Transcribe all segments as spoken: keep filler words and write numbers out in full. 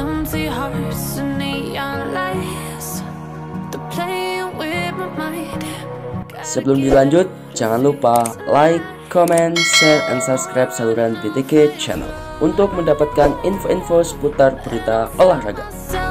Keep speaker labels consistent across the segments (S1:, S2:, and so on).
S1: empty hearts and neon lights. They're playing with my mind.
S2: Sebelum dilanjut, jangan lupa like, comment, share, and subscribe saluran B T K channel untuk mendapatkan info-info seputar berita olahraga.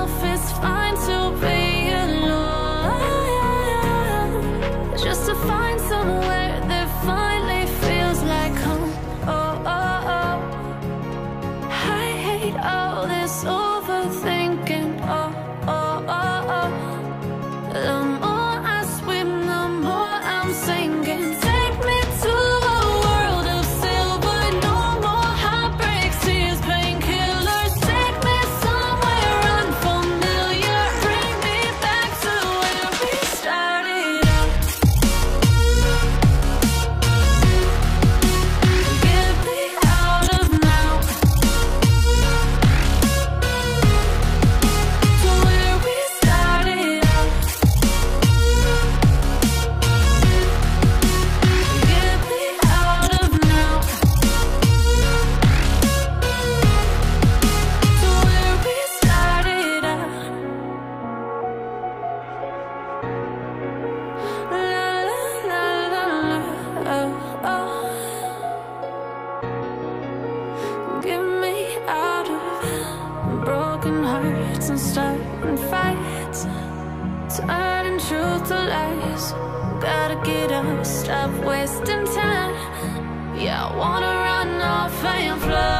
S1: Turning truth to lies. Gotta get up, stop wasting time. Yeah, I wanna run off and fly.